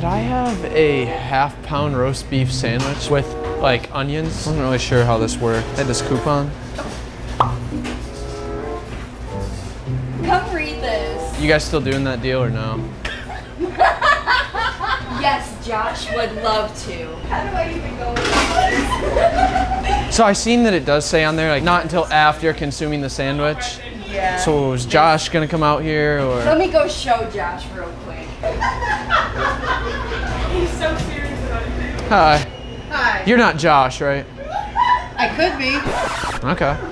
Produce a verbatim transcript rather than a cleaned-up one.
could I have a half pound roast beef sandwich with like onions? I wasn't really sure how this worked. I had this coupon. Come read this. You guys still doing that deal or no? Yes, Josh would love to. How do I even go with this? So I seen that it does say on there, like, not until after consuming the sandwich. Yeah. So was Josh gonna come out here, or? Let me go show Josh real quick. He's so serious about it. Hi. Hi. You're not Josh, right? I could be. Okay.